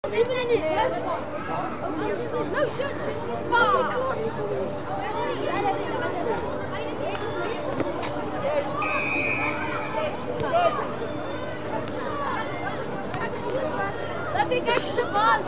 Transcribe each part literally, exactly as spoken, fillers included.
No shit. Let me get the ball.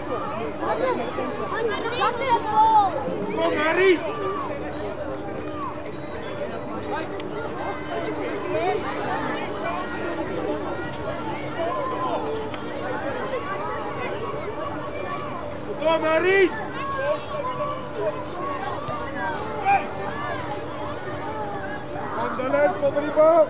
Kom Harry! Kom Harry! Andale, kom die bal!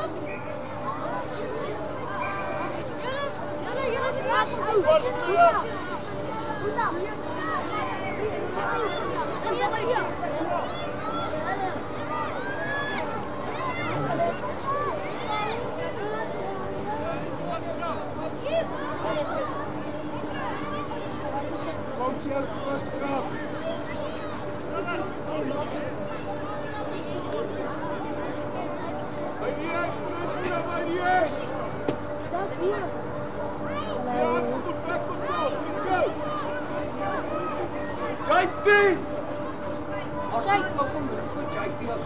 Kom zelf rustig af. Bij die uit, bij die uit. Dat hier. Ja, kom back for so. Let's go. Right feet. Altijd wel zonder een voetje uit die was.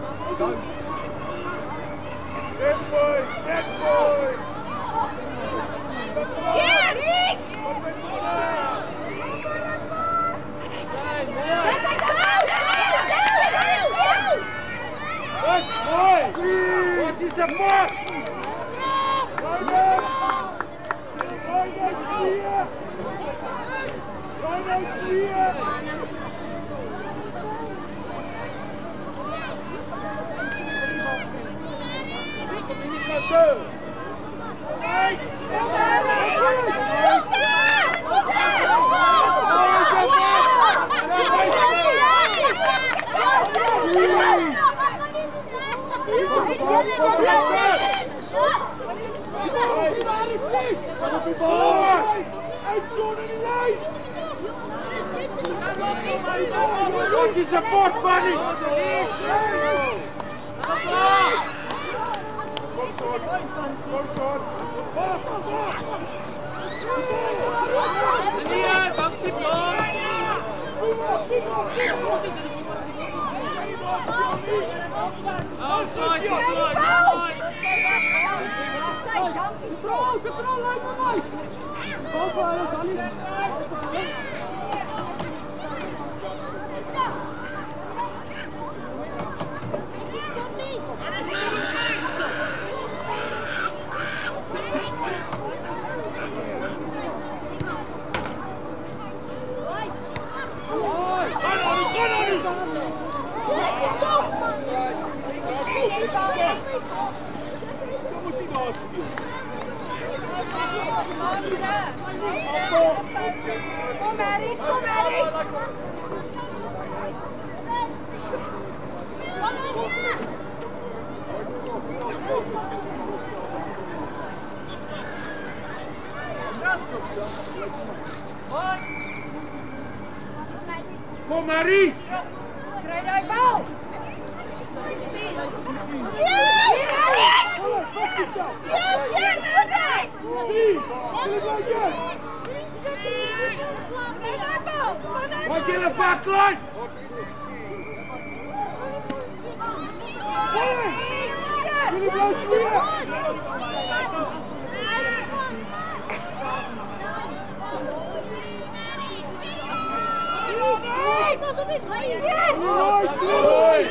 Dead boy, dead boy. Ja, Ries! That's boy. What is a mark? What is a board, buddy? Go short. Go short. Outside, outside, outside. Control, control, line for life. Go for it, Sonny. Kom Maris, kom Maris! Kom Marie! Krijg jij bal! Ja, Maris! Ja, ja, Maris! Was in de backline! Jullie blijven hier! Nee, dat is op het play. Nice, boy!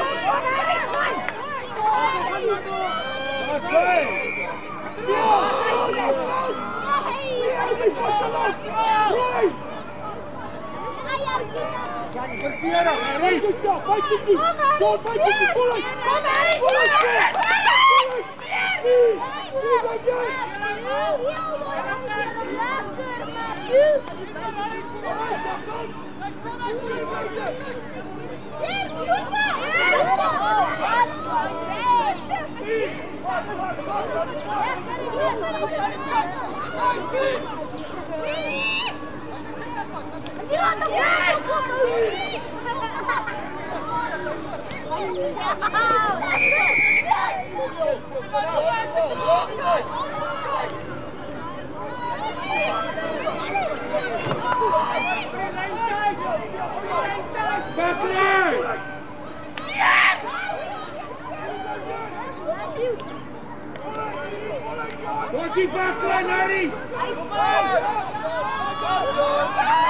What's he back line, Harry?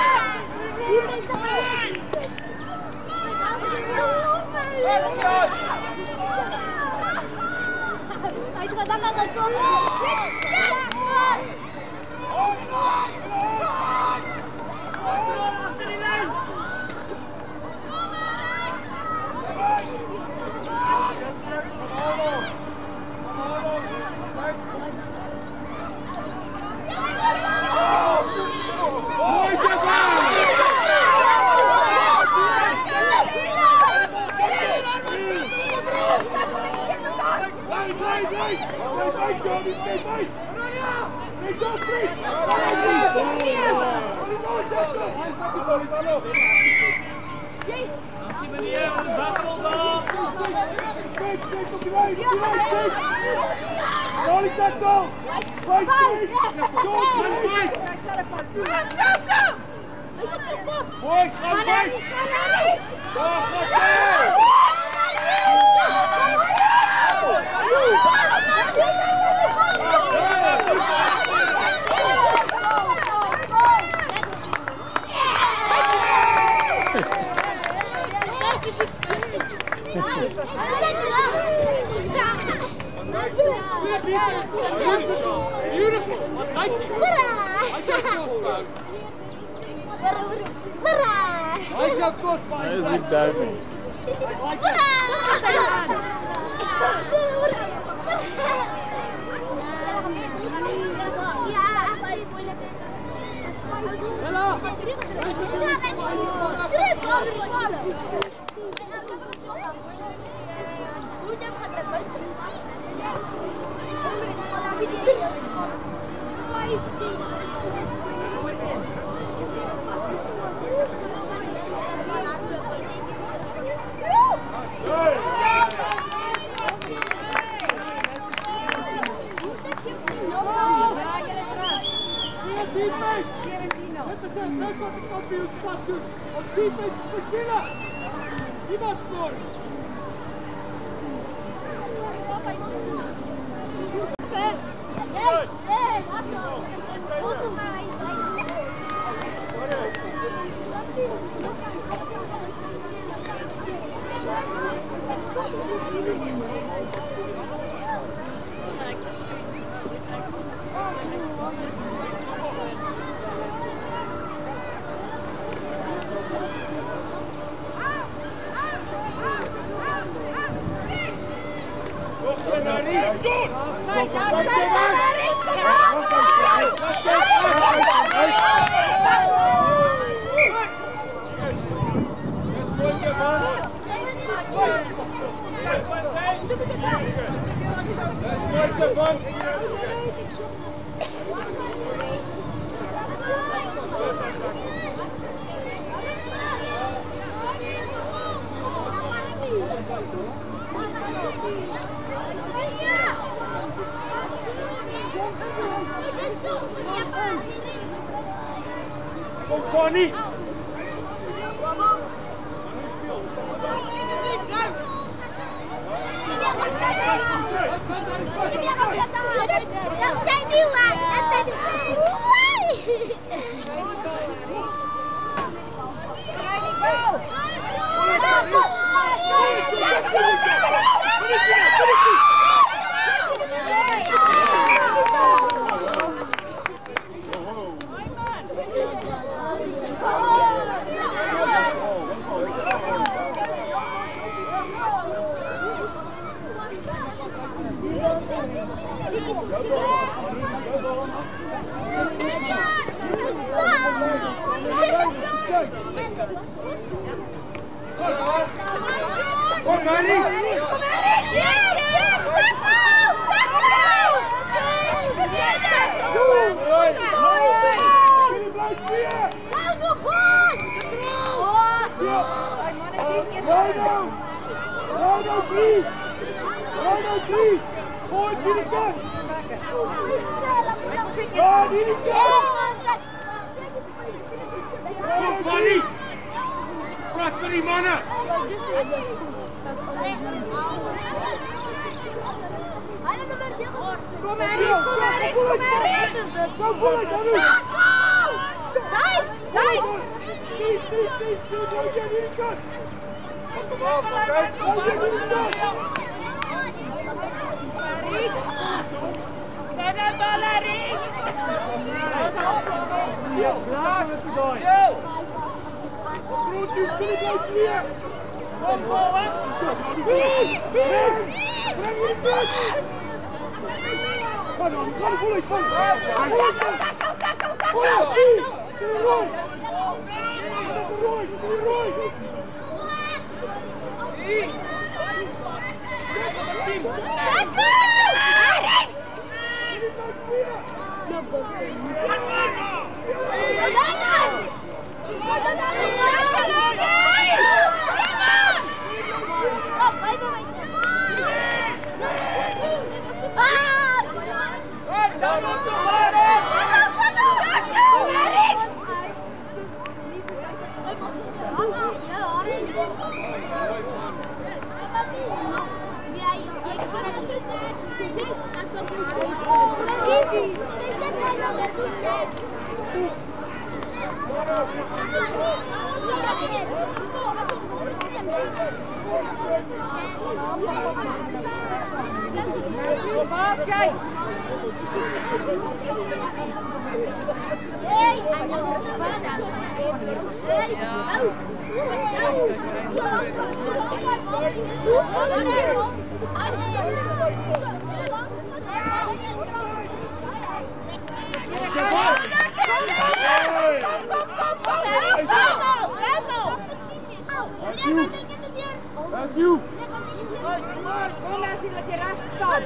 Thank you. Kom Matthew, laat je recht staan.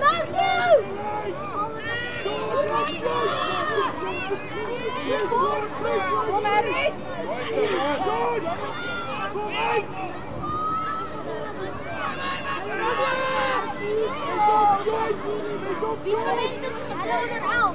Kom maar eens. Wie geweten dat ze met Loos en Elf?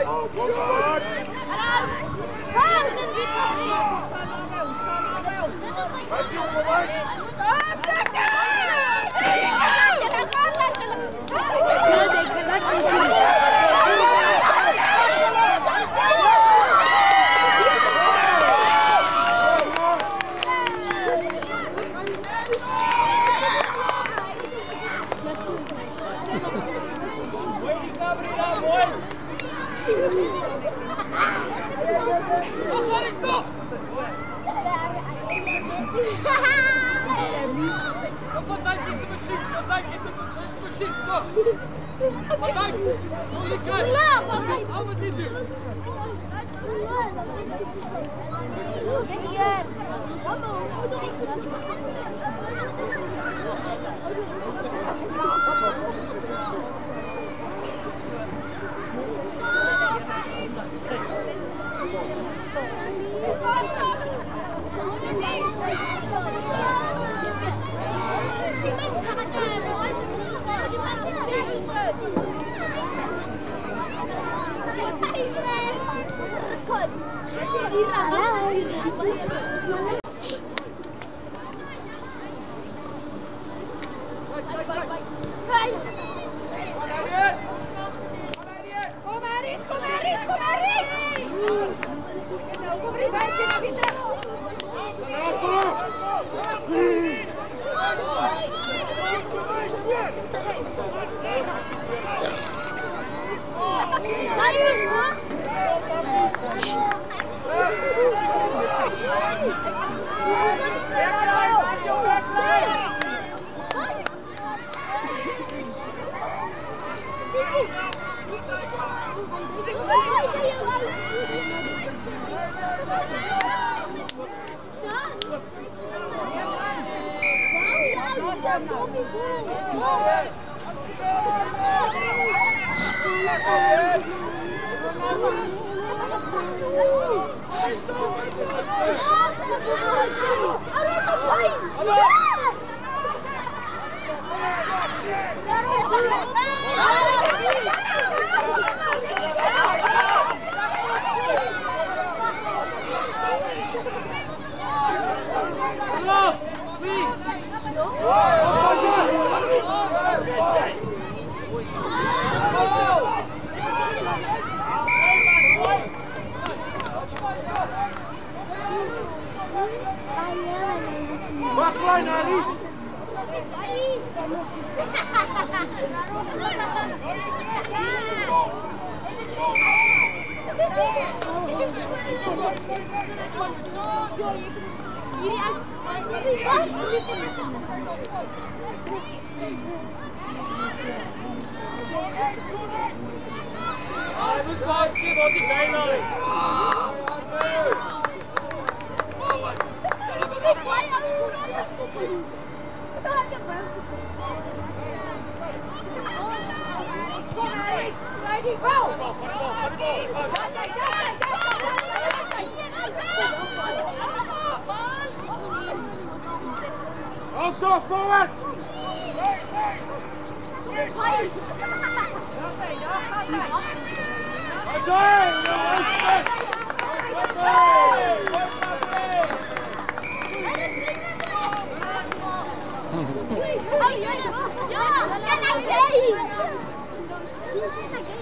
Go forward!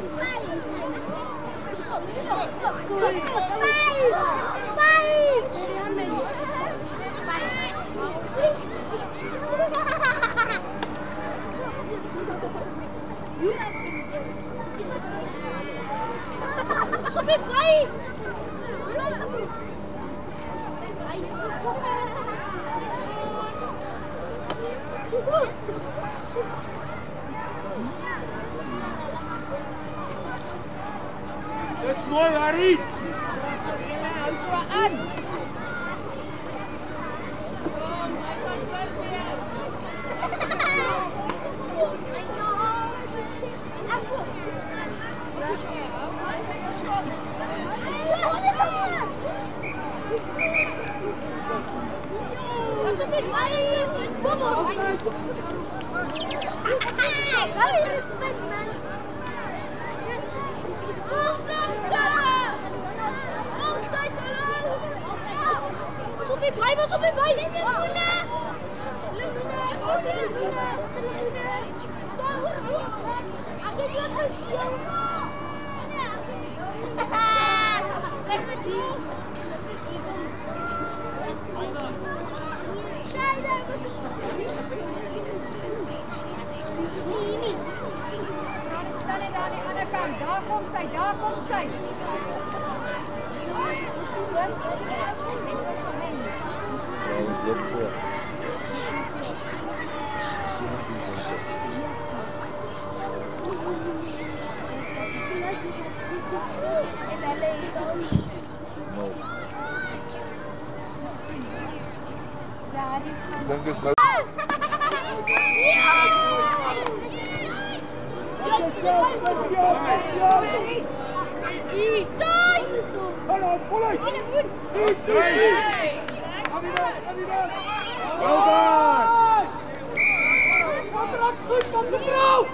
Bye! Bye! Dat is mooi, Harry. Hou zo aan. Blijf eens op je bij! Luna! Luna! Luna! Aku juga harus jauh. Karena di sini. Dan en aan die ander kant. Daar kom sy, daar kom sy. Ja, ons loop voor. No. Ik denk dus nou. Voluit, voluit! Wel daar! Goed, kom de vrouw!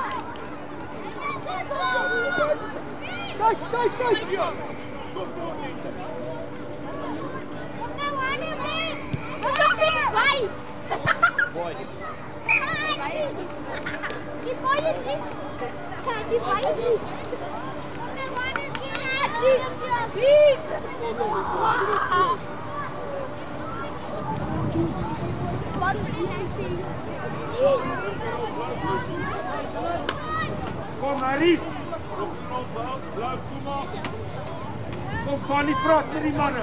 Kijk, kijk, kijk! Die boy is is. Die boy is niet. Kom Maries! Blijf, kom maar! Kom van die praat met die mannen!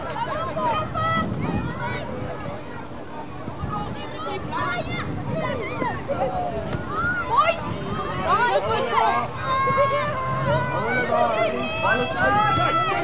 Hoi! Hoi! Alles uit!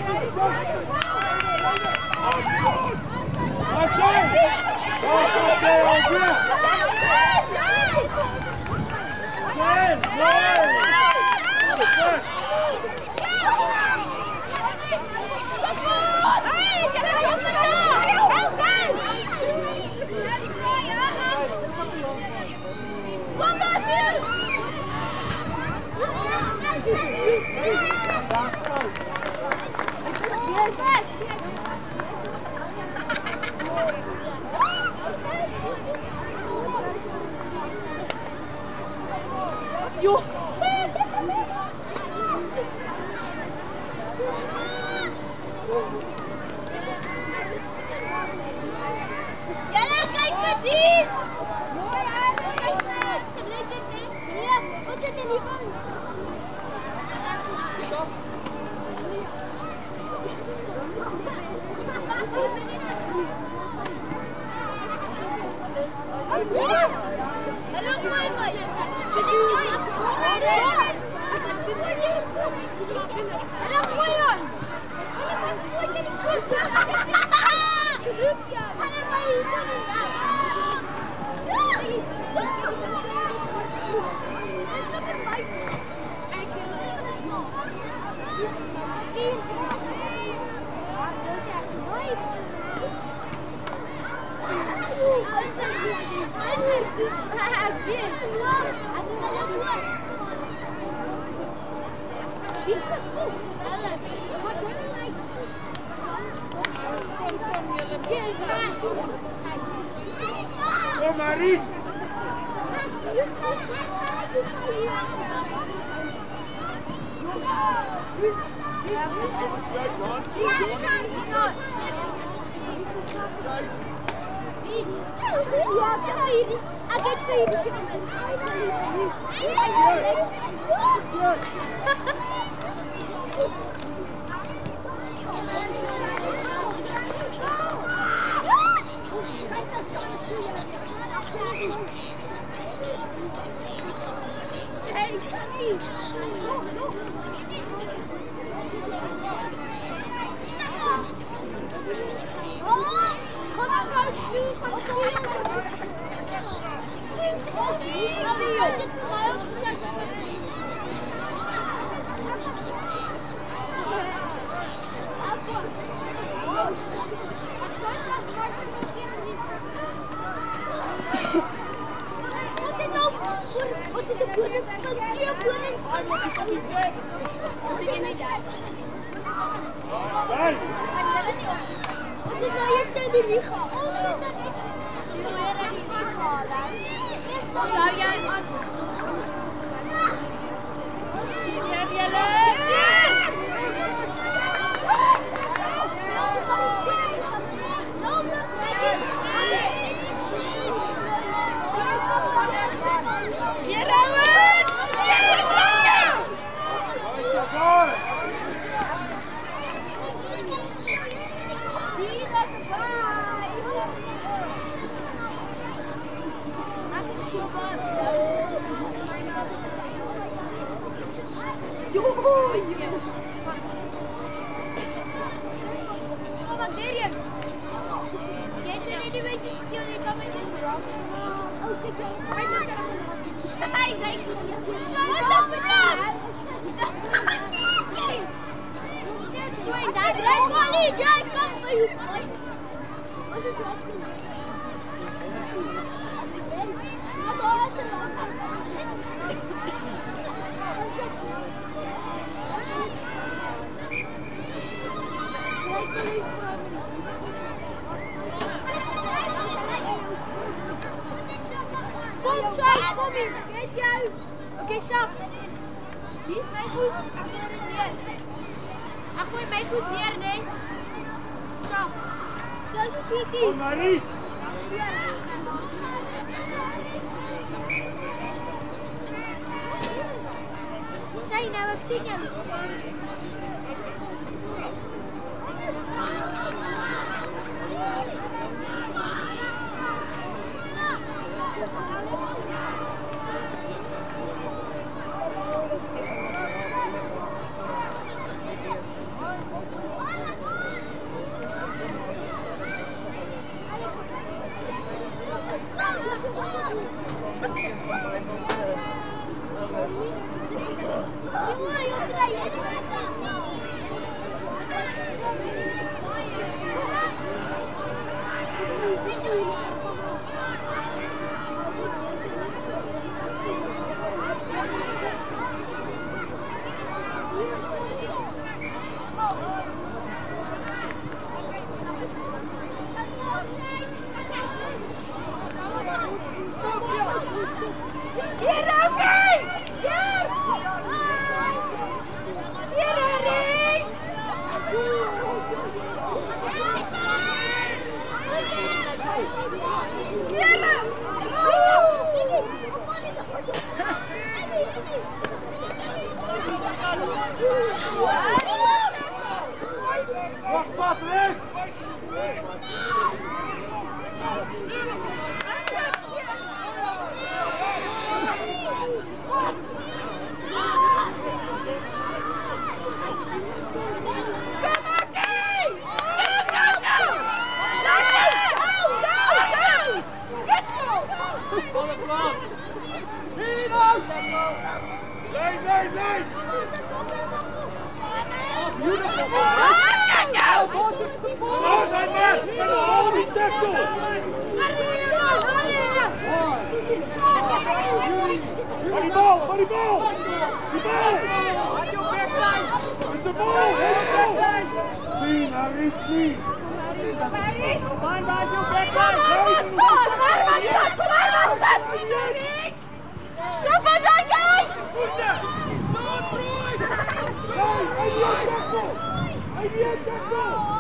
Yo! Jelle, kijk verdien! Mooi uit! Kijk maar! Ja, we zitten niet van. Hallo, mooi mooi! Hallo, mooi ons! Kom Maries! Ja, ik ga hier niet. Ik ga voor jullie zitten. Hey, Sunny! Go, go! Oh! Ga naar couch toe, ga sturen! Dat zit voor mij ook gezet. Was it the bonus? The bonus? What's it in that? Was it nou eerst in die liga? Oh, shit, dat is weer in die liga. Eerst dan hou jij hem aan. Dat is anders. Oh, wat deed je? Jij zit in die beetje stil, je kan me niet drop. Oh, kijk eens. Hij denkt zo. Wat de fuck? He's doing that. Right, Connie, Jai, come for you. What's his last name? What's his last Kom, Shai, kom hier. Kijk je uit. Oké, okay, Shap. Die is mij goed. Hij gooit het neer. Hij gooit mij goed neer, nee. Shap. Zo, sweetie. Kom maar eens. Shai, nou, ik zie hem. Wacht, wat, Rick! Nee, nee, nee! Oh, that's it! Get a hold of the tackle! Funny ball, funny ball! The ball! It's the ball! See, now he's see. Fine, by your back line! Go for that guy! Hey, hey, hey, tackle!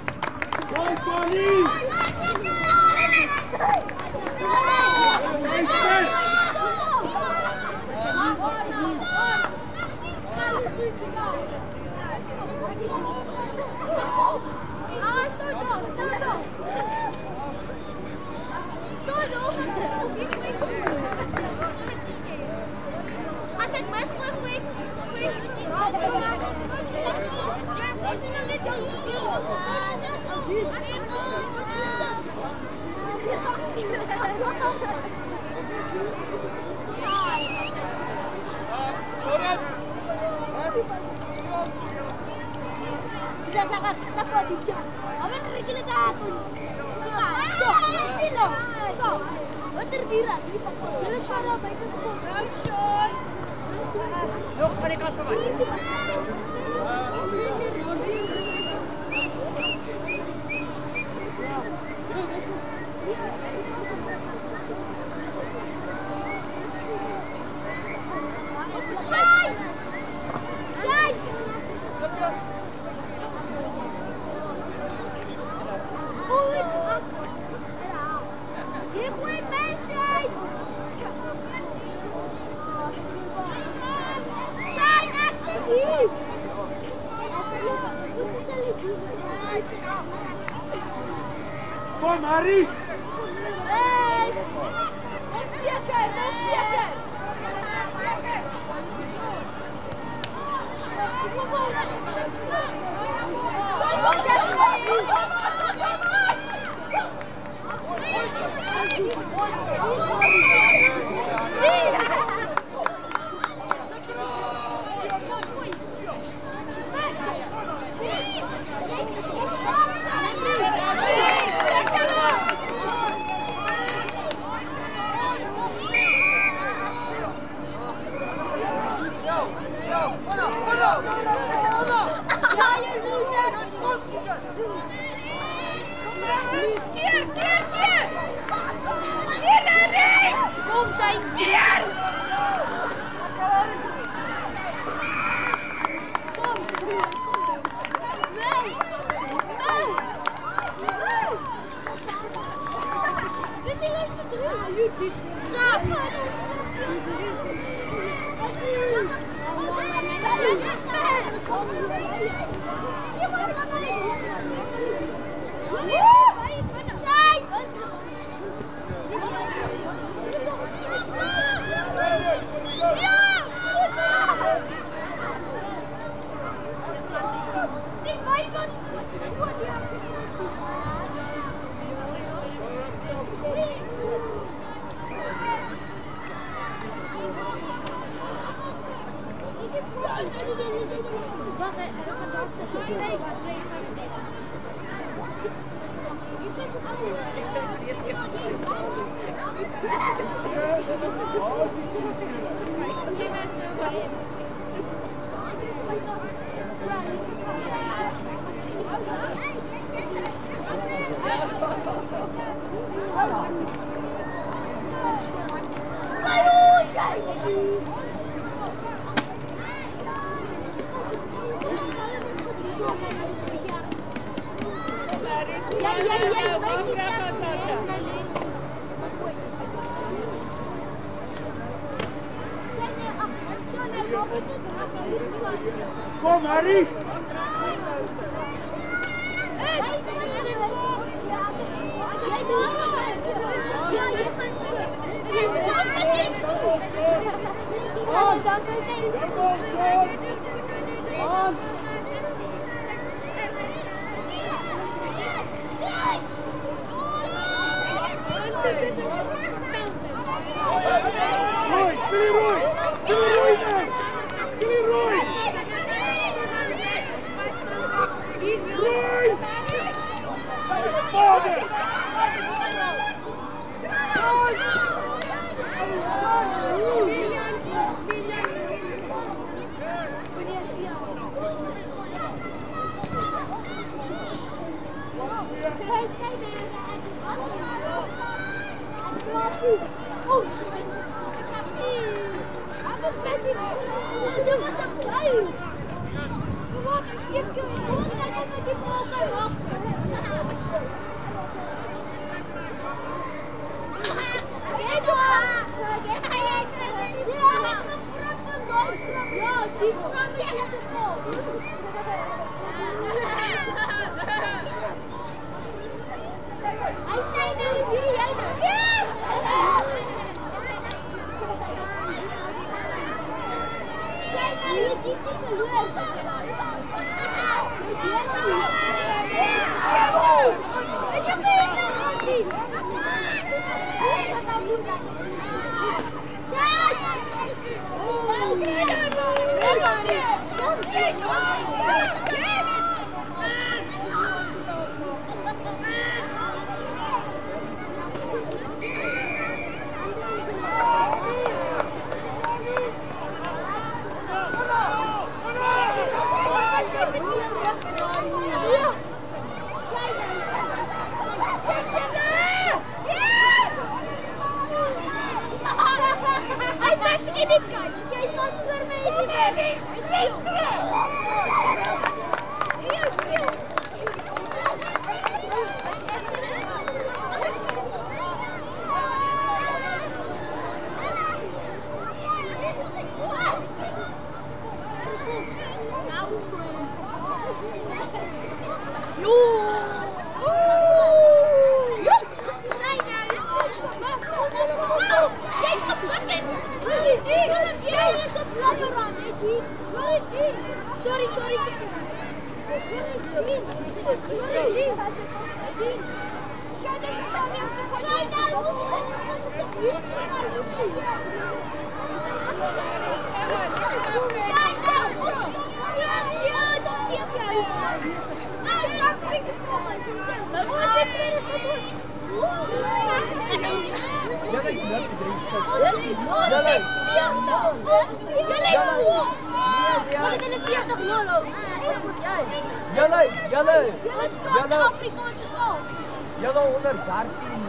Go, Connie! Bisa sangat dapat dijas. Aman regile katun. Cuma, so, bilo, so. Terdira, di pokok. Bila syara baik itu. Action. Nog aan de kant van mij. Kom, Harry! Hey! Ons zeker, ons zeker! Kom, zijn keer! Kom! Meis! Meis! Meis! We zien ons de drie. Graaf! Ja, ja, ja, wij zien dat Kom, Harry! Roy, speel Roy! Speel Roy mee! Speel Roy! Roy! Vader! Oh, apa besi? Ada masak kayu. Semua skip je. Sudah ada di bawah rock. Ja, die sprong is net te groot. Hij zei nou dat jullie jij nou. Zij nou dat die super leuk. Ik heb het nog gezien. Wat dan moet Sorry, sorry, sorry. Jullie, jullie. Ons praat die Afrikaanse taal. Jullie onder dertien.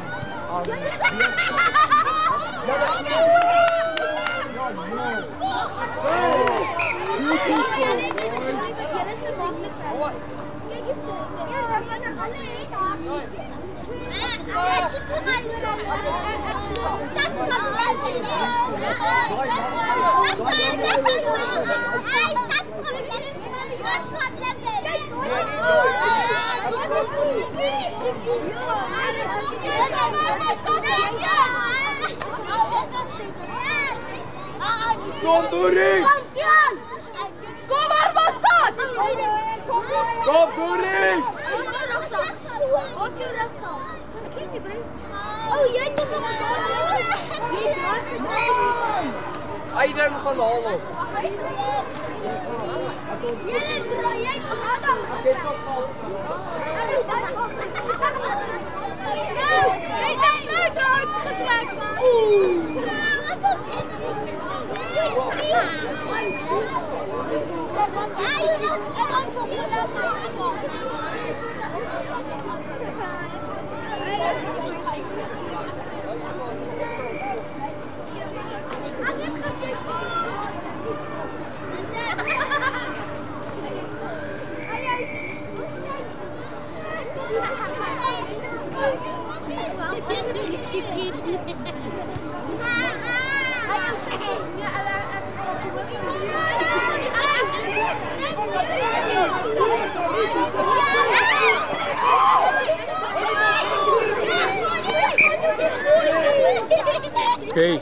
Kom Doris! Kom maar was dat! Kom Doris! Wat is jou rugzak? Oh, jy het nog Aiden gaan haal of. Jy draai jy gaan dan. Jy het nou draai getrek. Oeh. Okay.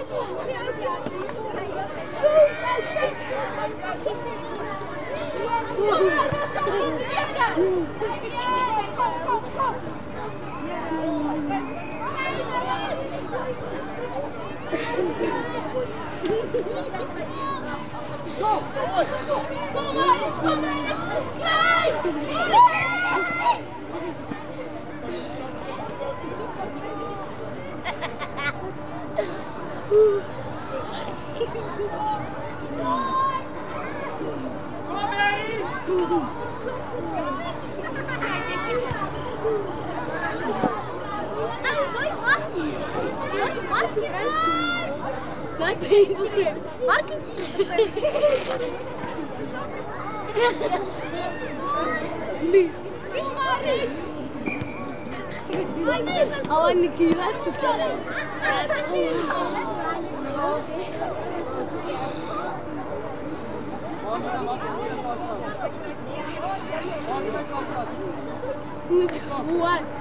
Miss. Oh, I'm Mickey. You have to start it. What?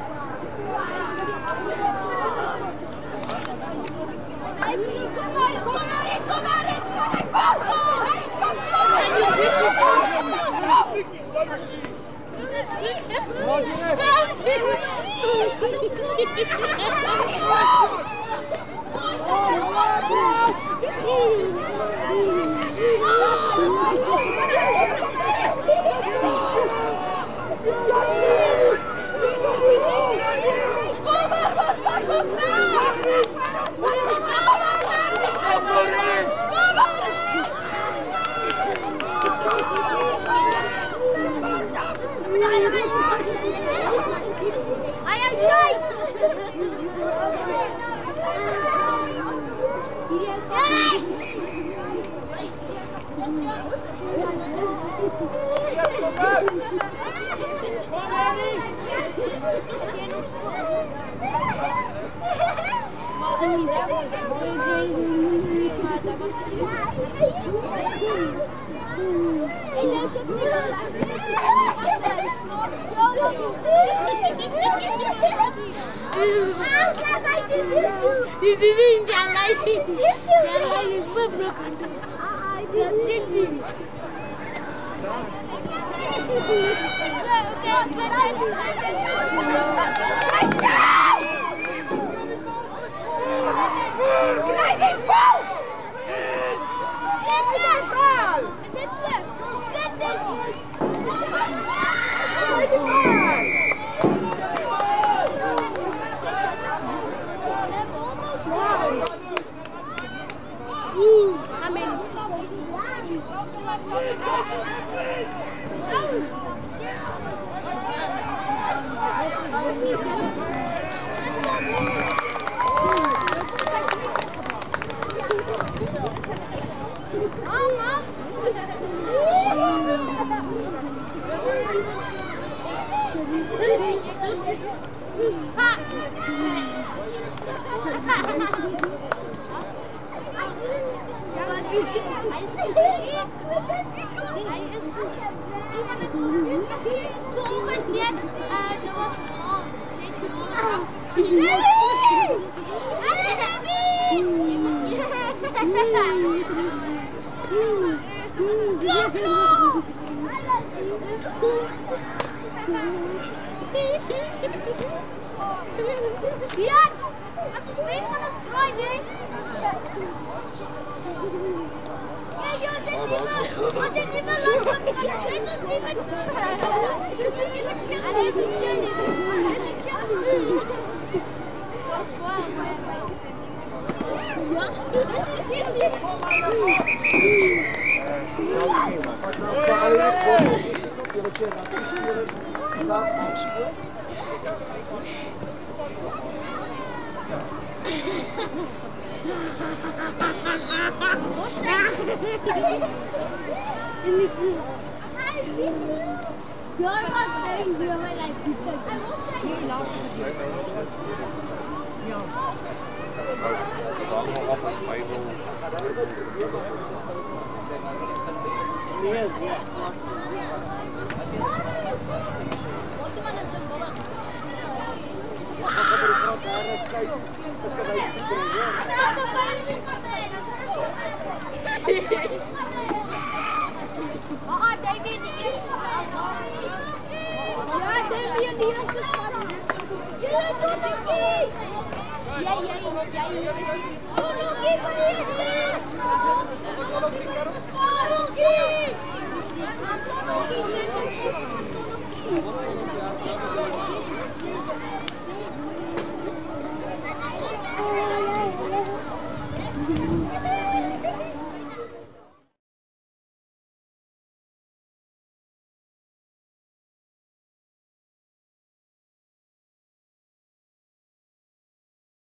Kijk,